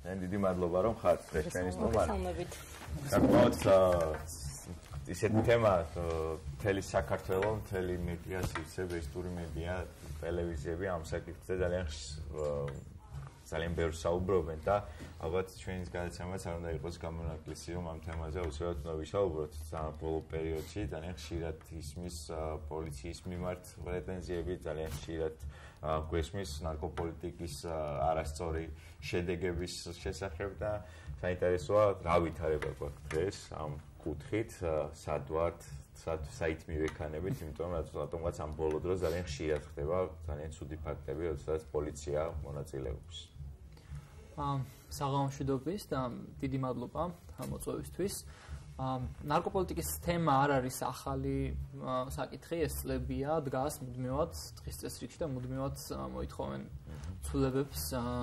დიდი მადლობა რომ ხართ ჩვენი სტუმარი. საკმაოდ ისეთი თემა მთელი საქართველოს, მთელი მედია, სივრცე მედია, ტელევიზიები ამ საკითხზე ძალიან ბევრ საუბრობენ და ალბათ ჩვენის გადაცემაც არ უნდა იყოს გამონაკლისი, რომ ამ თემაზე უცებად უნდა ვისაუბროთ. ბოლო პერიოდში ძალიან ხშირად ისმის პოლიციის მიმართ პრეტენზიები, ძალიან ხშირად გვესმის ნარკოპოლიტიკის არასწორი შედეგების შესახებ და საინტერესოა რა ვითარება გვაქვს დღეს ამ კუთხით, სად ვართ, საით მივექანებით, იმიტომ რომ რატომღაც ამ ბოლო დროს ძალიან ხშირად ხდება ძალიან ცუდი ფაქტები, როდესაც პოლიცია მონაწილეობს. საღამოშვიდობის და დიდი მადლობა მოწვევისთვის. ნარკოპოლიტიკის თემა არ არის ახალი საკითხი, ეს წლებია, დგას მუდმივად დღის წესრიგში და მუდმივად მოითხოვენ ცვლილებებს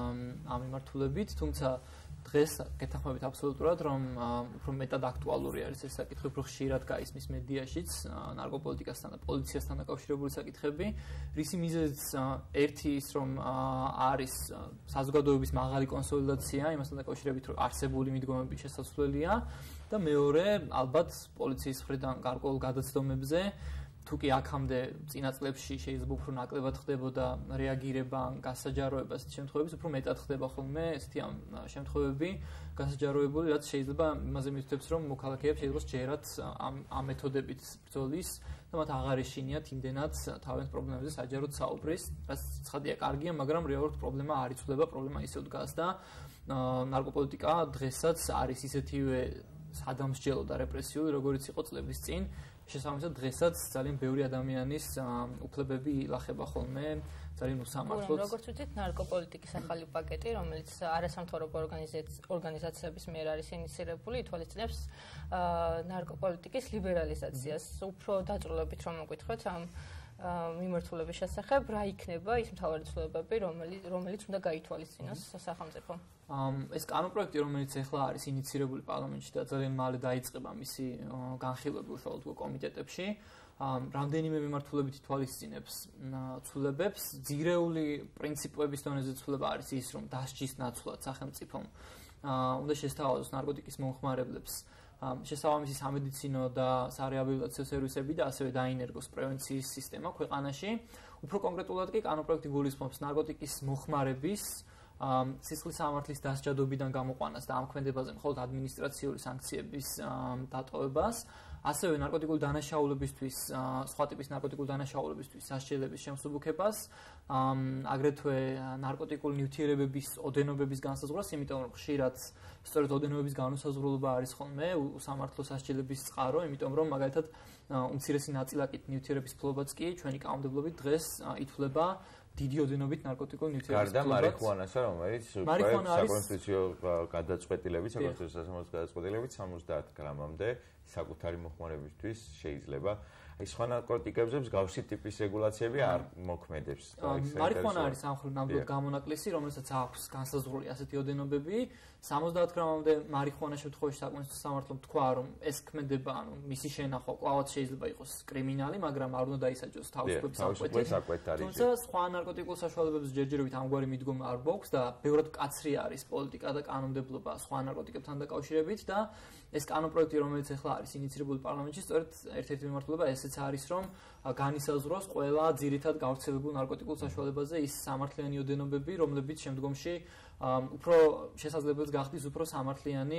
ამ მიმართულებით, თუმცა დღეს გეთანხმებით აბსოლუტურად, რომ უფრო მეტად აქტუალური არის ეს საკითხი, უფრო ხშირად გაისმის მედიაშიც ნარკოპოლიტიკასთან და პოლიციასთან დაკავშირებული საკითხები. რისი მიზეზიც ერთი ის, რომ არის საზოგადოების მაღალი კონსოლიდაცია, იმასთან დაკავშირებით, რომ არსებული მიდგომები შესაძლებელია და მეორე, ალბათ პოლიციის მხრიდან გარკვეულ გადაცდომებზე თუ კი აქამდე წინა წლებში შეიძლება უფრო ნაკლებად ხდებოდა რეაგირება ან გასაჯაროება ასეთ შემთხვევებში, უფრო მეტად ხდება ხოლმე ესეთი შემთხვევები გასაჯაროებული, რაც შეიძლება იმაზე მითითებს, რომ მოქალაქეებს შეიძლება სჯერათ ამ მეთოდებით ბრძოლის და მათ აღარ ეშინიათ იმდენად თავიანთ პრობლემებზე საჯაროდ საუბრის, რაც ცხადია კარგია, მაგრამ რეალურად პრობლემა არ იცვლება, პრობლემა ისევ დგას და ნარკოპოლიტიკა დღესაც არის ისეთივე სადამსჯელო და რეპრესიული, როგორც იყო წლების წინ. შესაბამისად, დღესაც ძალიან ბევრი ადამიანის უფლებები ილახება ხოლმე, ძალიან უსამართლოდ. როგორც ვთქვით, ნარკოპოლიტიკის ახალი პაკეტი, რომელიც არასამთავრობო ორგანიზაციების მიერ არის ინიციირებული, ითვალისწინებს ნარკოპოლიტიკის ლიბერალიზაციას. უფრო დაწვრილებით რომ მოგვითხრათ ამ მიმართულების შესახებ, რა იქნება ის მთავარი ცვლილებები, რომელიც უნდა გაითვალისწინოს სახელმწიფომ? ეს კანონპროექტი, რომელიც ახლა არის ინიციირებული პარლამენტში და ძალიან მალე დაიწყება მისი განხილვები უშუალოდ კომიტეტებში, რამდენიმე მიმართულებით ითვალისწინებს ცვლილებებს. ძირეული პრინციპების დონეზე ცვლილება არის ის, რომ დასჯის ნაცვლად სახელმწიფომ უნდა შესთავაზოს ნარკოტიკის მომხმარებლებს შესაბამისი სამედიცინო და სარეაბილიტაციო სერვისები და ასევე დაინერგოს პრევენციის სისტემა ქვეყანაში. უფრო კონკრეტულად კი კანონპროექტი გულისხმობს ნარკოტიკის მოხმარების სისხლის სამართლის დასჯადობიდან გამოყვანას და ამ ქმედებაზე მხოლოდ ადმინისტრაციული სანქციების დატოვებას, ასევე ნარკოტიკული დანაშაულებისთვის, სხვა ტიპის ნარკოტიკული დანაშაულებისთვის სასჯელების შემსუბუქებას, აგრეთვე ნარკოტიკული ნივთიერებების ოდენობების განსაზღვრას, იმიტომ რომ ხშირად სწორედ ოდენობების განუსაზღვრულობა არის ხოლმე უსამართლო სასჯელების წყარო, იმიტომ რომ მაგალითად უმცირესი ნაწილაკით ნივთიერების ფლობაც კი ჩვენი კანონმდებლობით დღეს ითვლება დიდი ოდენობით ნარკოტიკული ნივთიერების ფლობად. გარდა მარიხუანასა, რომელიც საკონსტიტუციო გადაწყვეტილებით, საკონსტიტუციო სასამართლოს გადაწყვეტილებით 70 გრამამდე საკუთარი მოხმარებისთვის შეიძლება. Ai სხვა ნარკოტიკებზე მსგავსი ტიპის რეგულაციები არ მოქმედებს. მარიხუანა არის სამხრეთ ნამდვილად გამონაკლისი, რომელსაც აქვს განსაზღვრული ასეთი ოდენობები. 70 გრამამდე მარიხუანა შემთხვევაში საკონსტიტუციო სამართლომ თქვა, რომ ეს ქმედება, ანუ მისი შენახვა კვლავაც შეიძლება იყოს კრიმინალი, მაგრამ არ უნდა დაისაჯოს თავისუფლების საკვეთად. თუმცა სხვა ნარკოტიკულ საშუალებებს ჯერჯერობით ამგვარი მიდგომა არ გვაქვს და ბევრად მკაცრი არის პოლიტიკა და კანონმდებლობა სხვა ნარკოტიკებთან დაკავშირებით და ეს კანონპროექტი, რომელიც ახლა არის ინიციირებული პარლამენტში, სწორედ ერთ-ერთი მიმართულება ესეც არის, რომ განისაზღვროს ყველა ძირითად გავრცელებულ ნარკოტიკულ საშუალებაზე ის სამართლიანი ოდენობები, რომლებიც შემდგომში უფრო შესაძლებელს გახდის უფრო სამართლიანი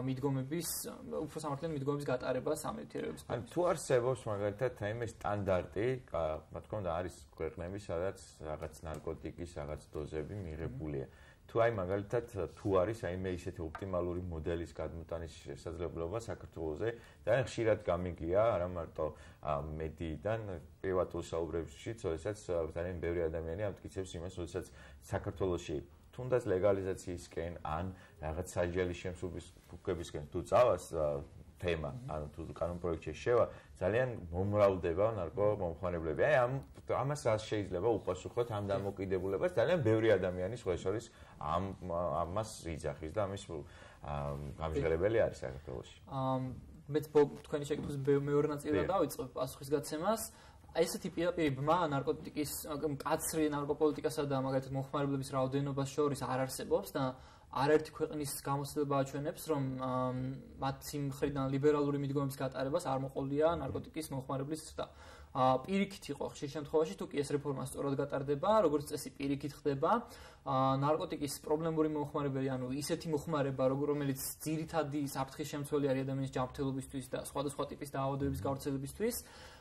მიდგომების გატარება სამეთერების. ან თუ არსებობს მაგალითად აი სტანდარტი, რა თქმა უნდა არის ქვეყნები, სადაც რაღაც ნარკოტიკის რაღაც დოზები მიღებულია. თუ აი მაგალითად თუ არის აი მე ისეთი ოპტიმალური მოდელის გადმოტანის შესაძლებლობა საქართველოზე, ძალიან ხშირად გამიგია, არა მარტო მედიიდან, პრივატულ საუბრებშიც, როდესაც ძალიან ბევრი ადამიანი ამტკიცებს იმას, როდესაც საქართველოში თუნდაც ლეგალიზაციისკენ ან რაღაც საჯელის შემსუბუქებისკენ თუ წავას თემა, ანუ თუ კანონპროექტში შევა, ძალიან მომრავლდება ნარკომომხმარებლები. აი ამას რაც შეიძლება უპასუხოთ ამ დამოკიდებულებას, ძალიან ბევრი ადამიანი სხვა შორის ამას იძახის და ამის გამჟღერებელი არის საქართველოში. მეც თქვენი შეკითხვის მეორე ნაწილიდან დავიწყებ პასუხისგაცემას. ესეთი პირდაპირ ბმა ნარკოტიკის მკაცრი ნარკოპოლიტიკასა და მაგალითად მომხმარებლების რაოდენობას შორის არ არსებობს და არაერთი ქვეყნის გამოცდილება აჩვენებს, რომ მათი მხრიდან ლიბერალური მიდგომების გატარებას არ მოყოლია ნარკოტიკის მომხმარებლის ზრდა. პირიქით იყო ხშირ შემთხვევაში თუ კი ეს რეფორმა სწორად გატარდება, როგორც წესი პირიქით ხდება, ნარკოტიკის პრობლემური მომხმარებელი, ანუ ისეთი მომხმარება, რომელიც ძირითადი საფრთხის შემცველი არის ადამიანის ჯანმრთელობისთვის და სხვადასხვა ტიპის დაავადებების გავრცელებისთვის,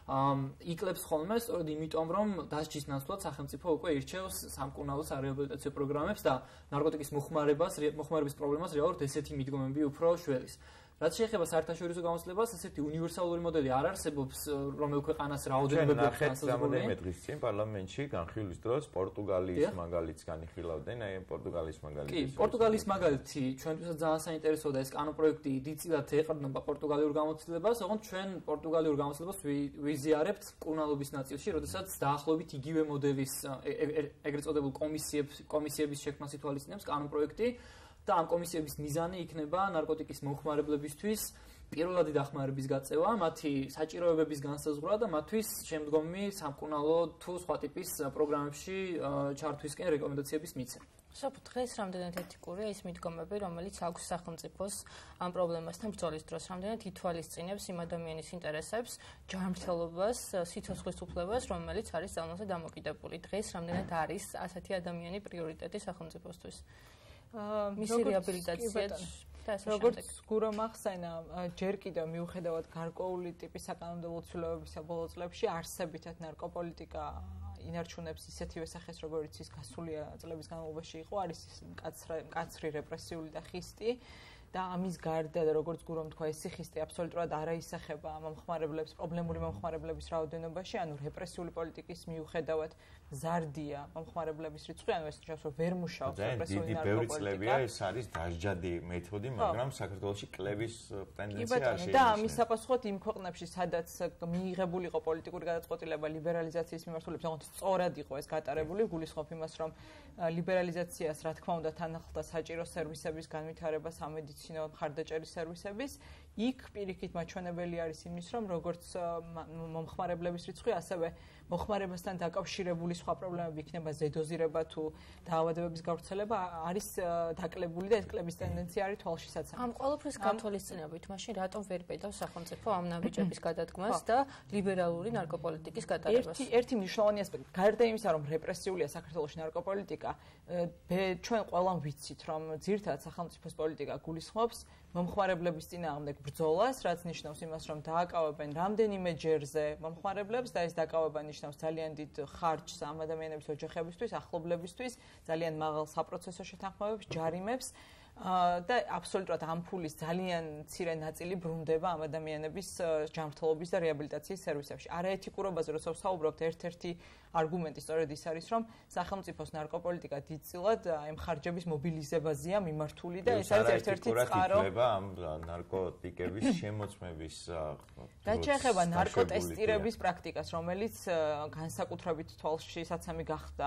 იკლებს ხოლმე სწორედ იმიტომ, რომ დასჯის ნაცვლად სახელმწიფო უკვე ირჩევს სამკურნალო სარეაბილიტაციო პროგრამებს და ნარკოტიკის მომხმარების პრობლემას რეალურად ესეთი მიდგომები უფრო შველის. რაც შეეხება საერთაშორისო გამოცდილებას, ესეთი უნივერსალური მოდელი არ არსებობს, რომელ ქვეყანას რაოდენობები რამოდენიმე დღის წინ პარლამენტში განხილვის დროს პორტუგალიის მაგალითს განიხილავდნენ, აი პორტუგალიის მაგალითი. კი, პორტუგალიის მაგალითი ჩვენთვისაც ძალიან საინტერესოა და ეს კანონპროექტი დიდწილად ეყრდნობა პორტუგალიურ გამოცდილებას, ოღონდ ჩვენ პორტუგალიურ გამოცდილებას ვიზიარებთ მკურნალობის ნაწილში, როდესაც დაახლოებით იგივე მოდელის ეგრეთ წოდებულ კომისიების შექმნას ითვალისწინებს კანონპროექტი. და ამ კომისიების მიზანი იქნება ნარკოტიკის მომხმარებლებისთვის პირველადი დახმარების გაწევა, მათი საჭიროებების განსაზღვრა და მათთვის შემდგომი სამკურნალო თუ სხვა ტიპის პროგრამებში ჩართვისკენ რეკომენდაციების მიცემა. დღეს რამდენად ეთიკურია ის მიდგომები, რომელიც აქვს სახელმწიფოს ამ პრობლემასთან ბრძოლის დროს, რამდენად ითვალისწინებს იმ ადამიანის ინტერესებს, ჯანმრთელობას, სიცოცხლის უფლებას, რომელიც არის ძალზე დამოკიდებული. დღეს რამდენად არის ასეთი ადამიანი პრიორიტეტი სახელმწიფოსთვის. მისი რეაბილიტაცია და ასე როგორც გურომ ახსენა, ჯერ კიდევ მიუხედავად გარკვეული ტიპის საკანონმდებლო ცვლილებებისა ბოლო წლებში არსებითად ნარკოპოლიტიკა ინარჩუნებს ისეთივე სახეს, როგორც ის გასული წლების განმავლობაში იყო, არის მკაცრი რეპრესიული და ხისტი და ამის გარდა და როგორც გურომ თქვა, ეს ხისტი აბსოლუტურად არ აისახება მომხმარებლებს, პრობლემური მომხმარებლების რაოდენობაში, ანუ რეპრესიული პოლიტიკის მიუხედავად ზარდია მომხმარებლების რიცხვი, ანუ ეს ნიშნავს, რომ ვერ მუშაობს რეპრესიული ნარკოპოლიტიკა. ბევრი წლებია ეს არის დასჯადი მეთოდი, მაგრამ საქართველოში კლების ტენდენცია არ შეიძლება. და ამის საპასუხოდ იმ ქვეყნებში, სადაც მიიღებული იყო პოლიტიკური გადაწყვეტილება ლიბერალიზაციის მიმართულებით, თუმცა სწორად იყო ეს გატარებული, გულისხმობ იმას, რომ ლიბერალიზაციას, რა თქმა უნდა, თან ახლდა საჭირო სერვისების განვითარება, სამედიცინო მხარდაჭერის სერვისების, იქ პირიქით მაჩვენებელი არის იმის, რომ როგორც მომხმარებლების რიცხვი, ასევე მოხმარებასთან დაკავშირებული სხვა პრობლემები იქნება ზედოზირება თუ დაავადებების გავრცელება არის დაკლებული და ეს კლების ტენდენცია არის თვალშისაცემი. ამ ყოველფრის გათვალისწინებით, მაშინ რატომ ვერ პედავს სახელმწიფო ამ ნაბიჯების გადადგმას და ლიბერალური ნარკოპოლიტიკის გატარებას? ერთი მნიშვნელოვანი ასპექტი, გარდა იმისა, რომ რეპრესიულია საქართველოში ნარკოპოლიტიკა, ჩვენ ყველამ ვიცით, რომ ძირითადად სახელმწიფოს პოლიტიკა გულისხმობს მომხმარებლების წინააღმდეგ ბრძოლას, რაც ნიშნავს იმას, რომ დააკავებენ რამდენიმე ჯერზე მომხმარებლებს და ეს დააკავება ნიშნავს ძალიან დიდ ხარჯს ამ ადამიანების ოჯახებისთვის, ახლობლებისთვის, ძალიან მაღალ საპროცესო შეთანხმებებს, ჯარიმებს და აბსოლუტურად ამ ფულის ძალიან მცირე ნაწილი ბრუნდება ამ ადამიანების ჯანმრთელობის და რეაბილიტაციის სერვისებში. არაეთიკურობაზე როცა ვსაუბრობთ, ერთ-ერთი არგუმენტი სწორედ ის არის, რომ სახელმწიფოს ნარკოპოლიტიკა დიდწილად ამ ხარჯების მობილიზებაზეა მიმართული და ეს არის ერთ-ერთი წყარო ამ ნარკოტიკების შემოწმების რაც შეეხება ნარკოტესტირების პრაქტიკას, რომელიც განსაკუთრებით თვალშისაცემი გახდა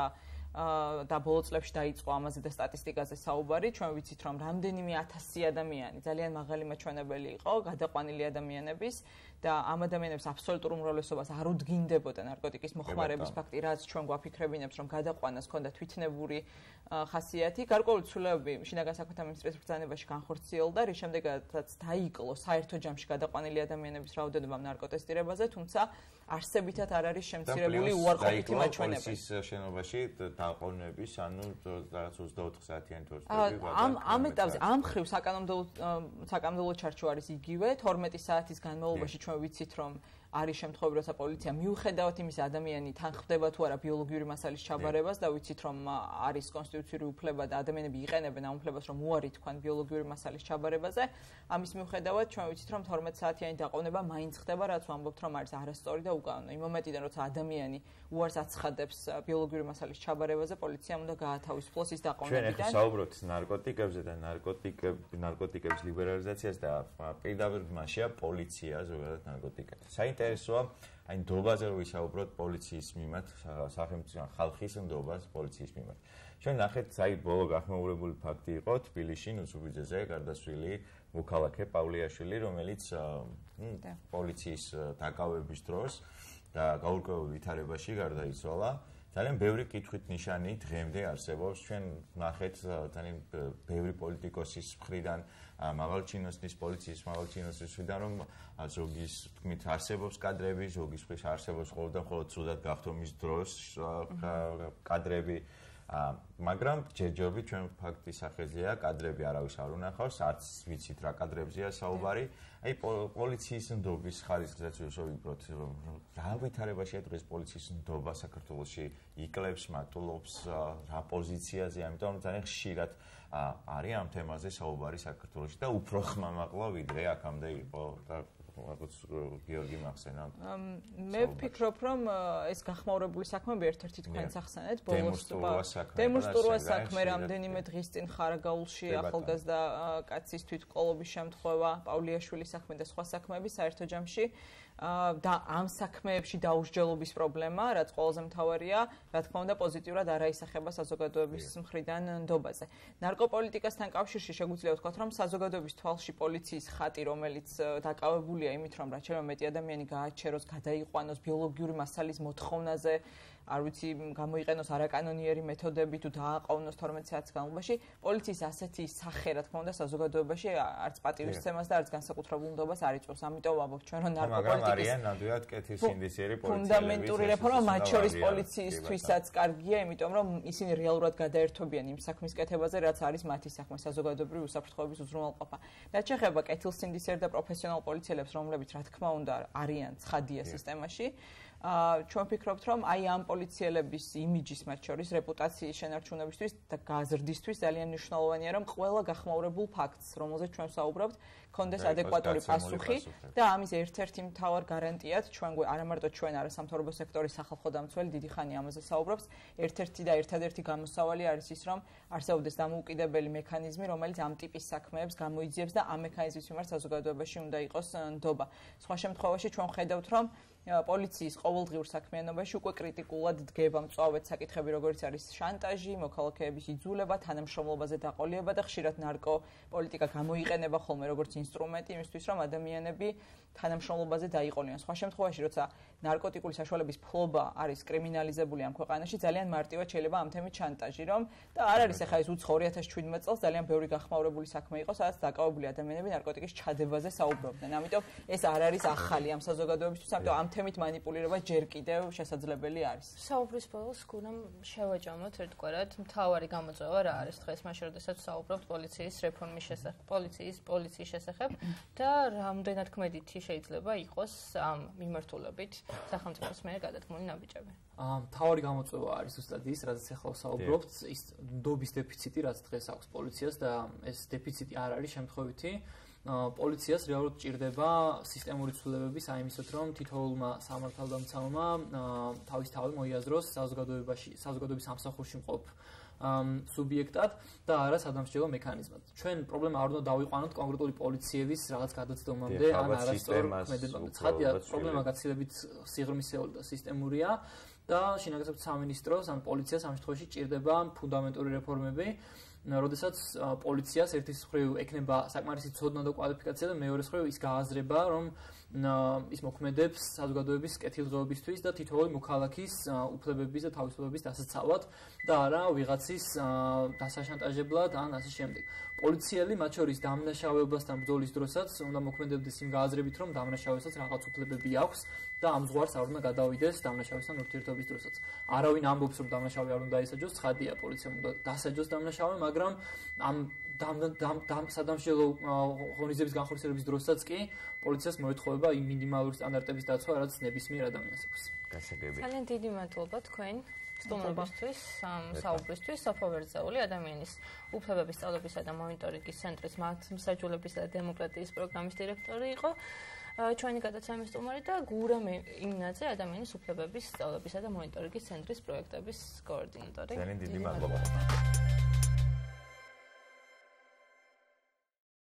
და ბოლო წლებში დაიწყო ამაზე და სტატისტიკაზე საუბარი, ჩვენ ვიცით, რომ რამდენიმე 1000 ადამიანი, ძალიან მაღალი მაჩვენებელი იყო, გადაყვანილი ადამიანების და ამ ადამიანებს აბსოლუტურ უმრავლესობას არ უდგინდებოდა ნარკოტიკის მოხმარების ფაქტი, რაც ჩვენ გვაფიქრებინებს, რომ გადაყვანას ჰქონდა თვითნებური ხასიათი. გარკვეული ცვლილებები შინაგან საქმეთა მინისტრიის ბრძანებაში განხორციელდა, რის შემდეგაც დაიკლო საერთო ჯამში გადაყვანილი ადამიანების რაოდენობა ნარკოტესტირებაზე, თუმცა არსებითად არ არის შემცირებული უარყოფითი მაჩვენებელი. პოლიციის შენობაში დაყოვნების, ანუ რაღაც 24 საათიანი თორემ ამ ეტაპზე ამ ხრივ საკანონმდებლო ჩარჩო არის იგივე 12 საათის განმავლობაში ჩვენ ვიცით რომ არის შემთხვევები, როცა პოლიცია მიუხედავად იმისა, ადამიანი თან ხვდება თუ არა ბიოლოგიური მასალის ჩაბარებას და ვიცით რომ არის კონსტიტუციური უფლება და ადამიანები იყენებენ ამ უფლებას რომ უარი თქვან ბიოლოგიური მასალის ჩაბარებაზე, ამის მიუხედავად ჩვენ ვიცით რომ 12 საათიანი დაყოვნება მაინც ხდება, რაც ვამბობთ რომ არის არასწორი და უკანონო. იმ მომენტიდან როცა ადამიანი უარს აცხადებს ბიოლოგიური მასალის ჩაბარებაზე, პოლიციამ უნდა გაათავისუფლოს ის დაყოვნებიდან. ჩვენ ახლა საუბრობთ ნარკოტიკებზე და ნარკოტიკების ლიბერალიზაციას და პირდაპირ მასშია პოლიცია ზოგადად ნარკოტიკებს. საინტერესოა აი ნდობაზე რო ვისაუბროთ პოლიციის მიმართ, სახელმწიფო ხალხის ნდობას პოლიციის მიმართ. ჩვენ ნახეთ, აი ბოლო გახმაურებული ფაქტი იყო თბილისში ნუსუბიძეზე გარდაცვლილი მოქალაქე პავლიაშვილი, რომელიც პოლიციის დაკავების დროს და გაურკვეველ ვითარებაში გარდაიცვალა ძალიან ბევრი კითხვით ნიშანი დღემდე არსებობს. ჩვენ ნახეთ ძალიან ბევრი პოლიტიკოსის მხრიდან, მაღალჩინოსნის პოლიციის მაღალჩინოსის მხრიდან, რომ ზოგის თქმით არსებობს კადრები, ზოგის მხრით არსებობს ყოველდღიურად ცუდად გახდომის დროს კადრები. მაგრამ ჯერჯერობით ჩვენ ფაქტის სახელზეა კადრები არავის არ უნახავს, არც ვიცით რა კადრებზეა საუბარი. აი პოლიციის ნდობის ხარისხსაც ვიბროთ, რა ვითარებაშია დღეს პოლიციის ნდობა საქართველოში იკლებს, მატულობს რა პოზიციაზე, ამიტომ ძალიან ხშირად არის ამ თემაზე საუბარი საქართველოში და უფრო ხმამაღლა ვიდრე აქამდე იყო და როგორც გიორგი მახსენა. მე ვფიქრობ, რომ ეს გახმაურებული საქმეები ერთ-ერთი თქვენც ახსენეთ ბოლოს დემონსტრუა საქმე რამდენიმე დღის წინ ხარაგაულში ახალგაზრდა კაცის თვითმკვლობის შემთხვევა, პავლიაშვილის საქმე და სხვა საქმეები საერთო ჯამში და ამ საქმეებში დაუსჯელობის პრობლემა, რაც ყველაზე მთავარია, რა თქმა უნდა, პოზიტიურად არაისახება საზოგადოების მხრიდან ნდობაზე. ნარკოპოლიტიკასთან კავშირში შეგვიძლია ვთქვათ, რომ საზოგადოების თვალში პოლიციის ხატი, რომელიც დაკავებულია იმით, რომ რაც შეიძლება მეტი ადამიანი გააჩეროს, გადაიყვანოს ბიოლოგიური მასალის მოთხოვნაზე, არ ვიცი, გამოიყენოს არაკანონიერი მეთოდები თუ დააყოვნოს 12 საათის განმავლობაში, პოლიციის ასეთი სახე, რა თქმა უნდა, საზოგადოებაში არც პატივისცემას და არც განსაკუთრებულ ნდობას არ იწვევს. ამიტომ ვამბობ ჩვენ, რომ ნარკოპოლიტიკის არიან ნამდვილად კეთის ინდისიერი პოლიციელები. ფუნდამენტური რეფორმა მათ შორის პოლიციისთვისაც კარგია, იმიტომ რომ ისინი რეალურად გადაერთვებიან იმ საქმის კეთებაზე, რაც არის მათი საქმე, საზოგადოებრივი უსაფრთხოების უზრუნველყოფა. რაც შეეხება კეთილსინდისიერ და პროფესიონალ პოლიციელებს, რომლებიც რა თქმა უნდა არიან ცხადია სისტემაში, ჩვენ ვფიქრობთ, რომ აი ამ პოლიციელების იმიჯის მათ შორის რეპუტაციის შენარჩუნებისთვის და გაზრდისთვის ძალიან მნიშვნელოვანია, რომ ყველა გახმაურებულ ფაქტს, რომელზეც ჩვენ ვსაუბრობთ, კონდეს ადეკვატური პასუხი და ამის ერთ-ერთი მთავარ გარანტიად ჩვენ არა მარტო ჩვენ არასამთავრობო სექტორის სახალხო დამცველი დიდი ხანი ამაზე საუბრობს, ერთ-ერთი და ერთადერთი გამოსავალი არის ის, რომ არსებობდეს დამოუკიდებელი მექანიზმი, რომელიც ამ ტიპის საქმეებს გამოიძიებს და ამ მექანიზმის მიმართ საზოგადოებაში უნდა იყოს ნდობა. სხვა შემთხვევაში ჩვენ ვხედავთ, რომ პოლიციის ყოველდღიურ საქმიანობაში უკვე კრიტიკულად დგება მწვავედ საკითხები, როგორც არის შანტაჟი, მოქალაქეების იძულება, თანამშრომლობაზე დაყოლება და ხშირად ნარკოპოლიტიკა გამოიყენება ხოლმე როგორც ინსტრუმენტი იმისთვის, რომ ადამიანები თანამშრომლობაზე დაიყოლიან. სხვა შემთხვევაში, როცა ნარკოტიკული საშუალების ფლობა არის კრიმინალიზებული ამ ქვეყანაში, ძალიან მარტივად შეიძლება ამ თემით შანტაჟი, რომ და არ არის ახლა ეს უცხო 2017 წელს ძალიან ბევრი გახმაურებული საქმე იყო, სადაც დაკავებული ადამიანები ნარკოტიკის ჩადებაზე საუბრობდნენ. ამიტომ ეს არ არის ახალი ამ საზოგადოებისთვის, ამიტომ ამ თემით манипулировать ჯერ კიდევ შესაძლებელი არის. საუბრის ბოლოს გუნამ შევაჯამოთ ერთგვარად მთავარი გამოწვევა რა არის დღეს მაშინ როდესაც საუბრობთ პოლიციის რეფორმის შესახებ, პოლიციის შესახებ და რამდენად კმედითი შეიძლება იყოს ამ მიმართულებით სახელმწიფოს მიერ გადადგმული ნაბიჯები. მთავარი გამოწვევა არის ზუსტად ის, რაზეც ახლა ვსაუბრობთ, ის ნდობის დეფიციტი, რაც დღეს აქვს პოლიციას და ეს დეფიციტი არ არის შემთხვევითი. პოლიციას რეალურად ჭირდება სისტემური ცვლილებების აიმისოთ, რომ თითოეულმა სამართალდამცავმა თავის თავი მოიაზროს საზოგადოების სამსახურში მყოფ სუბიექტად და არა სადამსჯელო მექანიზმად. ჩვენ პრობლემა არ უნდა დავიყვანოთ კონკრეტული პოლიციების რაღაც გადაცდომამდე ან არასწორ ქმედებამდე. ცხადია, პრობლემა გაცილებით სიღრმისეული და სისტემურია და შინაგანსაკუთრების სამინისტროს ან პოლიციას ამ შემთხვევაში ჭირდება ფუნდამენტური რეფორმები. როდესაც პოლიციას ერთის მხრივ ექნება საკმარისი ცოდნა და კვალიფიკაცია და მეორეს მხრივ ის გააზრება, რომ ის მოქმედებს საზოგადოების კეთილდღეობისთვის და თითოეული მოქალაქის უფლებების და თავისუფლებების დასაცავად და არა ვიღაცის დასაშანტაჟებლად ან ასე შემდეგ. პოლიციელი მათ შორის დამნაშავეობასთან ბრძოლის დროსაც უნდა მოქმედებდეს იმ გააზრებით, რომ დამნაშავესაც რაღაც უფლებები აქვს და ამ ზღვარს არ უნდა გადავიდეს დამნაშავესთან ურთიერთობის დროსაც. არავინ ამბობს, რომ დამნაშავე არ უნდა ისაჯოს, ცხადია, პოლიციამ უნდა დასაჯოს დამნაშავე, მაგრამ ამ სადამსჯელო ღონისძიების განხორციელების დროსაც კი პოლიციას მოეთხოვება იმ მინიმალური სტანდარტების დაცვა, რაც ნებისმიერ ადამიანს აქვს. გასაგები. ძალიან დიდი მადლობა თქვენ სტუმრობისთვის, საუბრისთვის, სოფო ვერძეული, ადამიანის უფლებების სწავლებისა და მონიტორინგის ცენტრის მსაჯულებისა და დემოკრატიის პროგრამის დირექტორი იყო. ჩვენი გადაცემის სტუმარი და გურამ იმნაძე, ადამიანის უფლებების სწავლებისა და მონიტორინგის ცენტრის პროექტების კოორდინატორი. ძალიან დიდი მადლობა.